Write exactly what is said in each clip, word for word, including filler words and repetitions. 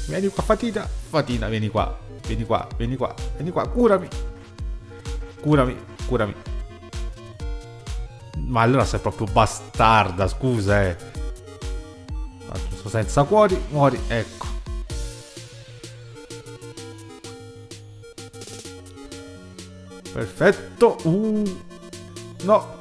vieni qua fatina, fatina, vieni qua, vieni qua, vieni qua, vieni qua, curami, curami, curami. Ma allora sei proprio bastarda, scusa eh. Sto senza cuori, muori, ecco. Perfetto, uh, no.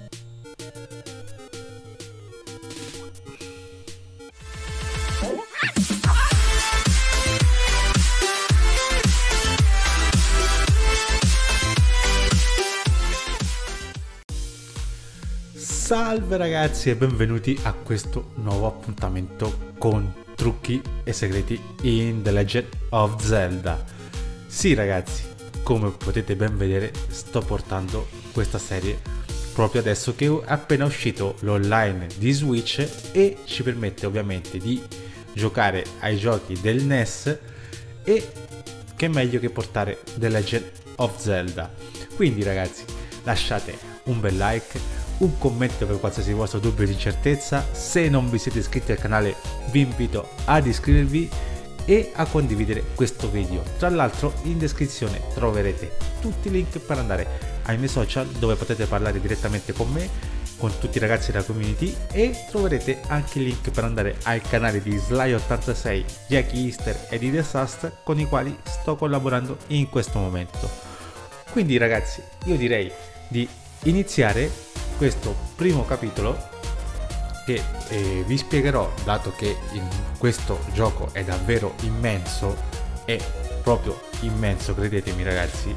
Salve ragazzi e benvenuti a questo nuovo appuntamento con trucchi e segreti in The Legend of Zelda. Sì ragazzi, come potete ben vedere sto portando questa serie proprio adesso che è appena uscito l'online di Switch e ci permette ovviamente di giocare ai giochi del N E S e che meglio che portare The Legend of Zelda. Quindi ragazzi lasciate un bel like, un commento per qualsiasi vostro dubbio di incertezza. Se non vi siete iscritti al canale vi invito ad iscrivervi e a condividere questo video. Tra l'altro in descrizione troverete tutti i link per andare ai miei social dove potete parlare direttamente con me, con tutti i ragazzi della community, e troverete anche il link per andare al canale di Sly ottantasei, Jackie Easter e di Desast con i quali sto collaborando in questo momento. Quindi ragazzi io direi di iniziare questo primo capitolo che eh, vi spiegherò, dato che in questo gioco è davvero immenso, è proprio immenso, credetemi ragazzi,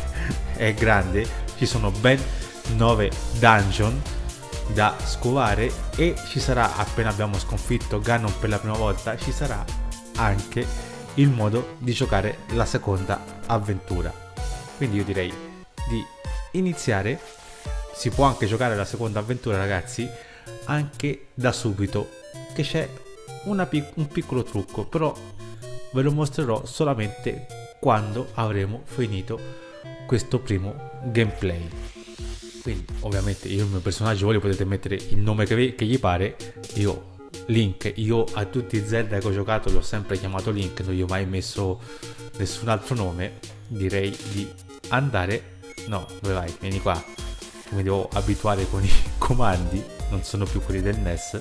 è grande, ci sono ben nove dungeon da scovare e ci sarà, appena abbiamo sconfitto Ganon per la prima volta, ci sarà anche il modo di giocare la seconda avventura. Quindi io direi di iniziare. Si può anche giocare la seconda avventura ragazzi anche da subito, che c'è una pic- un piccolo trucco, però ve lo mostrerò solamente quando avremo finito questo primo gameplay. Quindi ovviamente io il mio personaggio, voi li potete mettere il nome che, vi- che gli pare. Io Link, io a tutti i Zelda che ho giocato l'ho sempre chiamato Link, non gli ho mai messo nessun altro nome. Direi di andare, no, dove vai? Vieni qua. Mi devo abituare con i comandi, non sono più quelli del N E S.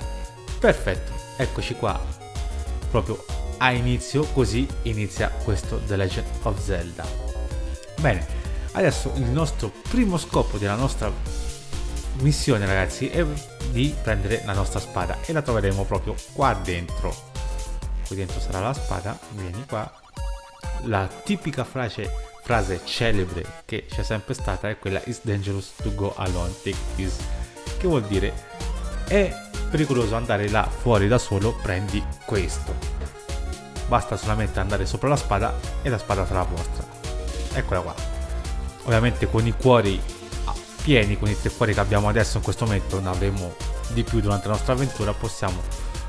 Perfetto, eccoci qua proprio a inizio, così inizia questo The Legend of Zelda. Bene, adesso il nostro primo scopo della nostra missione ragazzi è di prendere la nostra spada e la troveremo proprio qua dentro. Qui dentro sarà la spada, vieni qua. La tipica frase frase celebre che c'è sempre stata è quella "It's dangerous to go alone, take this", che vuol dire è pericoloso andare là fuori da solo, prendi questo. Basta solamente andare sopra la spada e la spada sarà vostra. Eccola qua. Ovviamente con i cuori pieni, con i tre cuori che abbiamo adesso in questo momento, ne avremo di più durante la nostra avventura, possiamo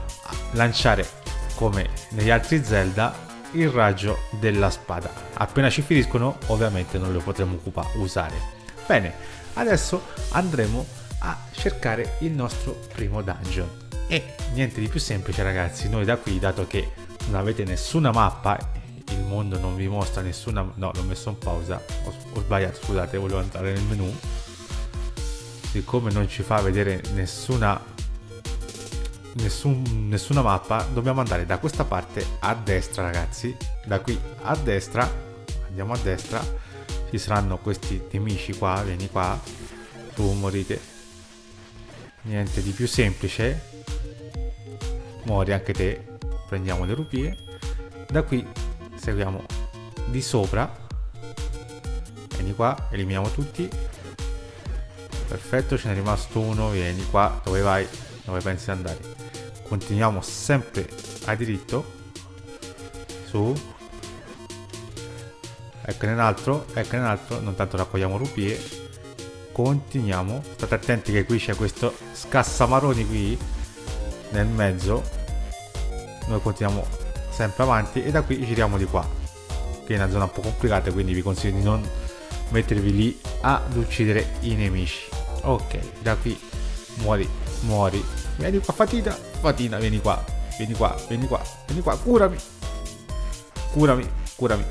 lanciare come negli altri Zelda il raggio della spada. Appena ci finiscono ovviamente non lo potremo usare. Bene, adesso andremo a cercare il nostro primo dungeon e niente di più semplice ragazzi. Noi da qui, dato che non avete nessuna mappa, il mondo non vi mostra nessuna, no, l'ho messo in pausa, ho, ho sbagliato, scusate, volevo entrare nel menu. Siccome non ci fa vedere nessuna Nessun, nessuna mappa, dobbiamo andare da questa parte a destra ragazzi. Da qui a destra, andiamo a destra, ci saranno questi nemici qua, vieni qua, tu morite. Niente di più semplice, muori anche te, prendiamo le rupie. Da qui seguiamo di sopra, vieni qua, eliminiamo tutti. Perfetto, ce n'è rimasto uno, vieni qua, dove vai? Dove pensi di andare? Continuiamo sempre a diritto, su, eccone un altro, eccone un altro, non tanto raccogliamo rupie, continuiamo, state attenti che qui c'è questo scassamaroni qui nel mezzo, noi continuiamo sempre avanti e da qui giriamo di qua, che è una zona un po' complicata, quindi vi consiglio di non mettervi lì ad uccidere i nemici. Ok, da qui muori, muori, vieni qua fatina, fatina, vieni qua, vieni qua, vieni qua, vieni qua, curami, curami, curami.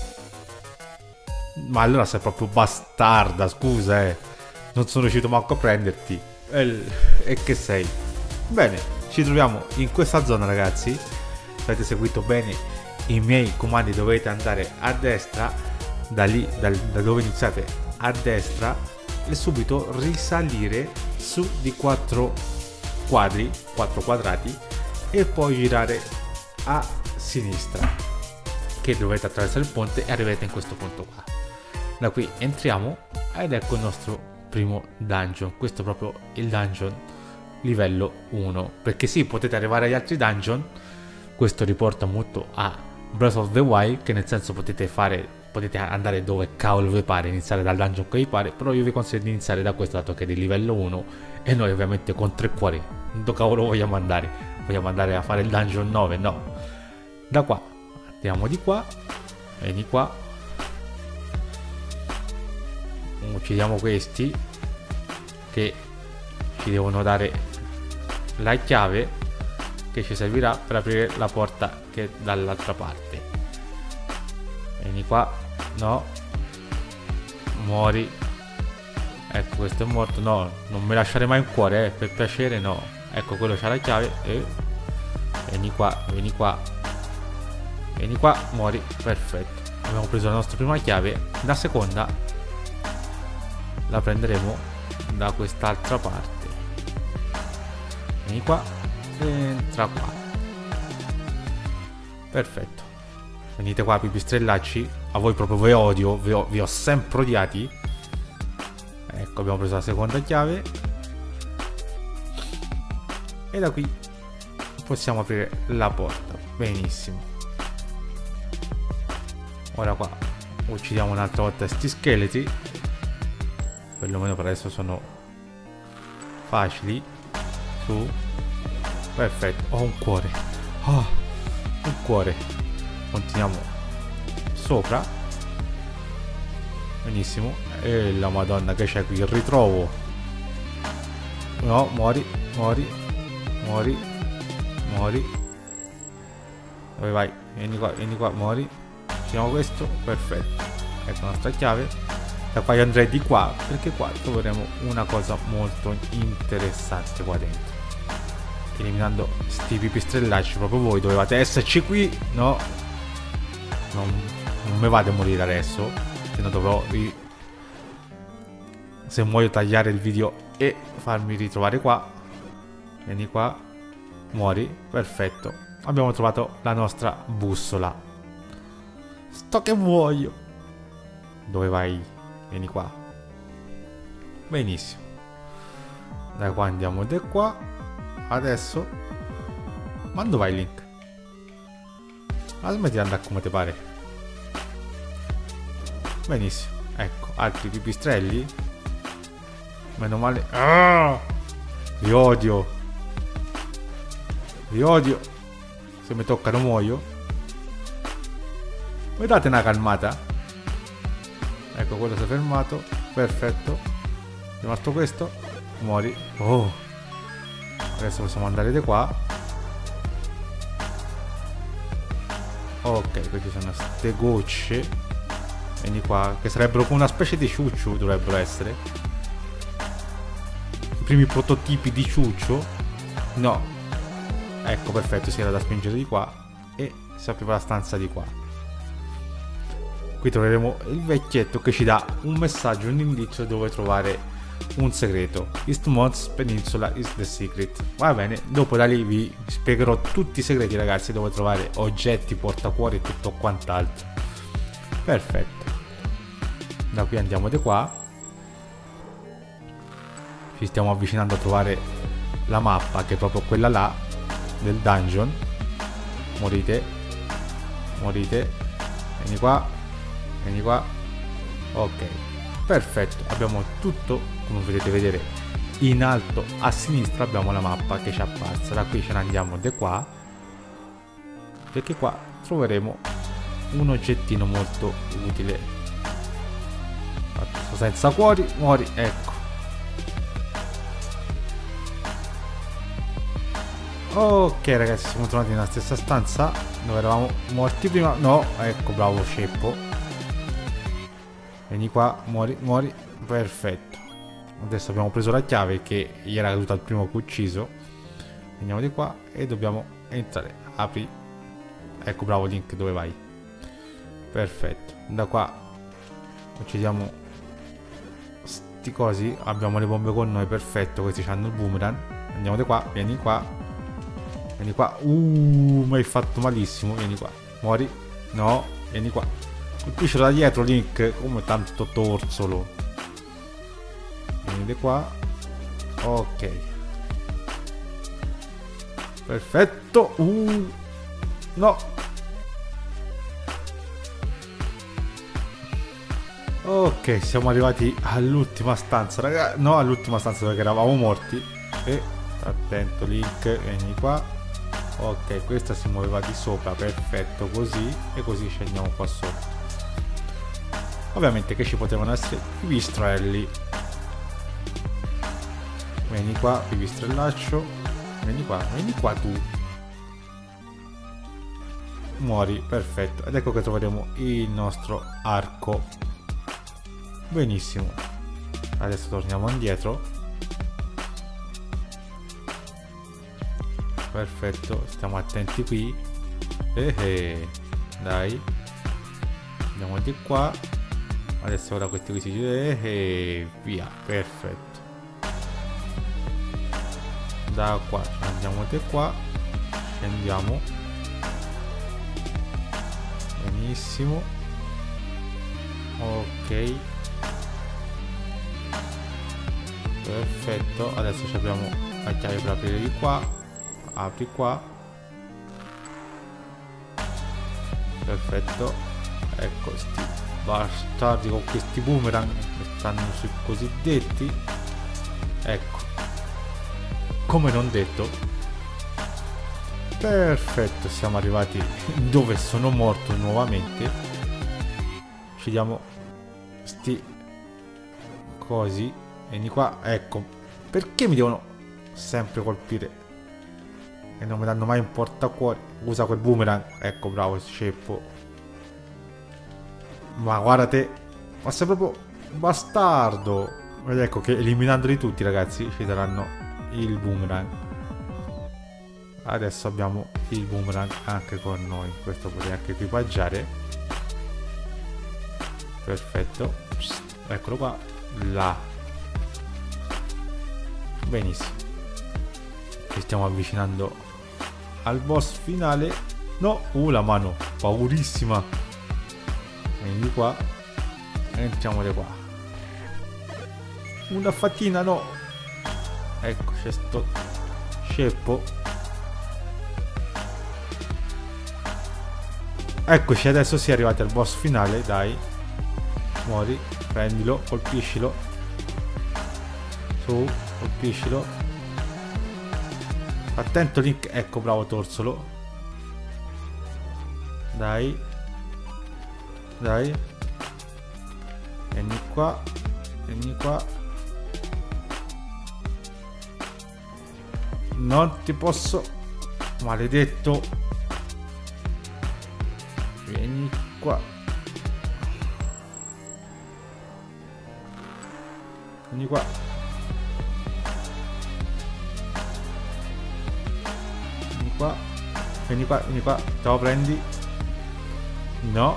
Ma allora sei proprio bastarda, scusa, eh. Non sono riuscito manco a prenderti. E, e che sei? Bene, ci troviamo in questa zona, ragazzi. Se avete seguito bene i miei comandi, dovete andare a destra, da lì, da, da dove iniziate, a destra, e subito risalire su di quattro quadri, quattro quadrati, e poi girare a sinistra, che dovete attraversare il ponte e arrivate in questo punto qua. Da qui entriamo ed ecco il nostro primo dungeon. Questo è proprio il dungeon livello uno, perché sì, potete arrivare agli altri dungeon. Questo riporta molto a Breath of the Wild, che nel senso potete fare, potete andare dove cavolo vi pare, iniziare dal dungeon che vi pare, però io vi consiglio di iniziare da questo, dato che è di livello uno e noi ovviamente con tre cuori dove cavolo vogliamo andare? Vogliamo andare a fare il dungeon nove? No. Da qua andiamo di qua, vieni qua, uccidiamo questi che ci devono dare la chiave che ci servirà per aprire la porta che è dall'altra parte. Vieni qua, no, muori. Ecco, questo è morto. No, non mi lasciare mai un cuore, eh, per piacere, no. Ecco, quello c'ha la chiave. E vieni qua, vieni qua, vieni qua, muori. Perfetto, abbiamo preso la nostra prima chiave. La seconda la prenderemo da quest'altra parte. Vieni qua, entra qua. Perfetto, venite qua, pipistrellacci. A voi proprio vi odio, vi ho, vi ho sempre odiati. Ecco, abbiamo preso la seconda chiave e da qui possiamo aprire la porta. Benissimo. Ora qua uccidiamo un'altra volta questi scheletri, perlomeno per adesso sono facili. Su, perfetto. Ho un cuore, oh, un cuore. Continuiamo sopra. Benissimo. E la madonna che c'è qui, il ritrovo. No, muori, muori, muori, muori. Dove vai? Vieni qua, vieni qua, muori. Facciamo questo, perfetto. Ecco la nostra chiave. Da qua io andrei di qua, perché qua troveremo una cosa molto interessante qua dentro. Eliminando sti pipistrellacci, proprio voi dovevate esserci qui. No, non, non mi vado a morire adesso, se no dovrò ri... se muoio tagliare il video e farmi ritrovare qua. Vieni qua, muori, perfetto. Abbiamo trovato la nostra bussola. Sto che muoio. Dove vai? Vieni qua. Benissimo. Da qua andiamo di qua. Adesso, ma dove vai, Link? Ma smetti di andare come ti pare. Benissimo. Ecco, altri pipistrelli. Meno male. Ah! Vi odio. Vi odio. Se mi toccano muoio. Mi date una calmata? Ecco, quello si è fermato. Perfetto. È rimasto questo. Muori. Oh. Adesso possiamo andare di qua. Ok, qui ci sono queste gocce. Vieni qua. Che sarebbero come una specie di ciuccio. Dovrebbero essere i primi prototipi di ciuccio. No. Ecco, perfetto. Si era da spingere di qua. E si apriva la stanza di qua. Qui troveremo il vecchietto che ci dà un messaggio, un indizio dove trovare un segreto. Eastmont's Peninsula is the secret. Va bene, dopo da lì vi spiegherò tutti i segreti, ragazzi, dove trovare oggetti, portacuori e tutto quant'altro. Perfetto. Da qui andiamo di qua. Ci stiamo avvicinando a trovare la mappa, che è proprio quella là del dungeon. Morite. Morite. Vieni qua. Vieni qua. Ok. Perfetto. Abbiamo tutto, come potete vedere, in alto a sinistra abbiamo la mappa che ci è apparsa. Da qui ce ne andiamo di qua, perché qua troveremo un oggettino molto utile. Fatto senza cuori, muori, ecco. Ok ragazzi, siamo tornati nella stessa stanza dove eravamo morti prima. No, ecco, bravo Ceppo. Vieni qua, muori, muori. Perfetto. Adesso abbiamo preso la chiave che gli era caduta al primo che ho ucciso. Andiamo di qua e dobbiamo entrare. Apri. Ecco, bravo Link, dove vai? Perfetto. Da qua uccidiamo sti cosi. Abbiamo le bombe con noi, perfetto. Questi hanno il boomerang. Andiamo di qua, vieni qua. Vieni qua. Uh, mi hai fatto malissimo. Vieni qua. Muori. No, vieni qua. Colpiscilo da dietro, Link. Come tanto torzolo. Vieni di qua. Ok. Perfetto. Uh. No. Ok, siamo arrivati all'ultima stanza, raga. No, all'ultima stanza perché eravamo morti. E attento, Link. Vieni qua. Ok, questa si muoveva di sopra, perfetto, così e così scendiamo qua sotto. Ovviamente che ci potevano essere i pipistrelli. Vieni qua, pipistrellaccio. Vieni qua, vieni qua tu. Muori, perfetto. Ed ecco che troveremo il nostro arco. Benissimo. Adesso torniamo indietro. Perfetto, stiamo attenti qui. Eh eh. Dai. Andiamo di qua. Adesso ora questi qui si chiude. Eh, via, perfetto. Da qua andiamo di qua. Scendiamo. Benissimo. Ok. Perfetto. Adesso abbiamo la chiave per aprire di qua. Apri qua. Perfetto. Ecco sti bastardi con questi boomerang che stanno sui cosiddetti. Ecco, come non detto. Perfetto, siamo arrivati dove sono morto nuovamente. Ci diamo sti cosi. Vieni qua. Ecco, perché mi devono sempre colpire e non mi danno mai un portacuore? Usa quel boomerang. Ecco, bravo Ceppo. Ma guarda te, ma sei proprio bastardo. Ed ecco che eliminandoli tutti, ragazzi, ci daranno il boomerang. Adesso abbiamo il boomerang anche con noi. Questo potete anche equipaggiare. Perfetto. Eccolo qua. Là. Benissimo. Ci stiamo avvicinando al boss finale. No, uh, la mano paurissima. Vieni qua. Entriamo di qua. Una fatina, no. Ecco, c'è sto Ceppo. Eccoci, adesso si è arrivati al boss finale, dai. Muori, prendilo, colpiscilo. Su, colpiscilo. Attento Link, ecco, bravo torsolo. Dai. Dai. Vieni qua. Vieni qua. Non ti posso. Maledetto. Vieni qua. Vieni qua. Vieni qua. Vieni qua, vieni qua. Te lo prendi. No.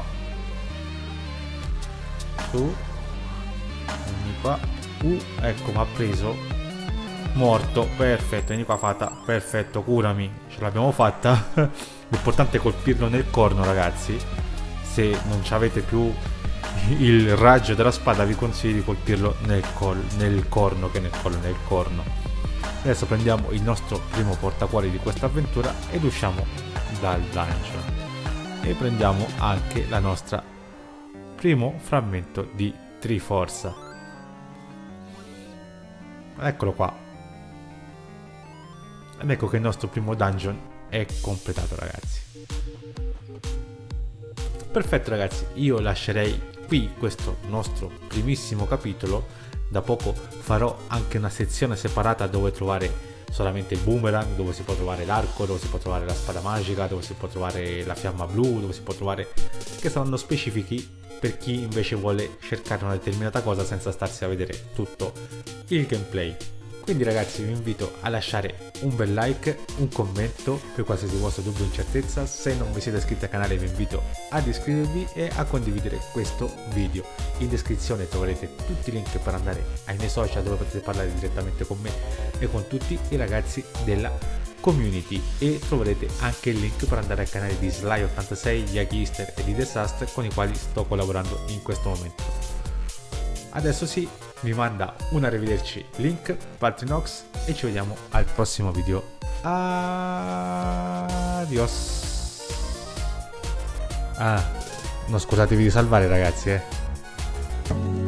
Su. Vieni qua. Uh, ecco, mi ha preso. Morto. Perfetto. Vieni qua, fata. Perfetto, curami. Ce l'abbiamo fatta. L'importante è colpirlo nel corno, ragazzi. Se non avete più il raggio della spada, vi consiglio di colpirlo nel, col nel corno, che nel collo, nel corno. Adesso prendiamo il nostro primo portacuori di questa avventura ed usciamo dal dungeon. E prendiamo anche la nostra primo frammento di Triforza. Eccolo qua. Ed ecco che il nostro primo dungeon è completato, ragazzi. Perfetto, ragazzi, io lascerei qui questo nostro primissimo capitolo. Da poco farò anche una sezione separata dove trovare solamente il boomerang, dove si può trovare l'arco, dove si può trovare la spada magica, dove si può trovare la fiamma blu, dove si può trovare, che saranno specifici per chi invece vuole cercare una determinata cosa senza starsi a vedere tutto il gameplay. Quindi ragazzi, vi invito a lasciare un bel like, un commento per qualsiasi vostro dubbio o incertezza. Se non vi siete iscritti al canale vi invito ad iscrivervi e a condividere questo video. In descrizione troverete tutti i link per andare ai miei social, dove potete parlare direttamente con me e con tutti i ragazzi della community, e troverete anche il link per andare al canale di Sly ottantasei, Yagister e di Disaster, con i quali sto collaborando in questo momento. Adesso sì, vi manda un arrivederci link, Paltrinox, e ci vediamo al prossimo video. Adios. Ah, non scordatevi di salvare ragazzi, eh.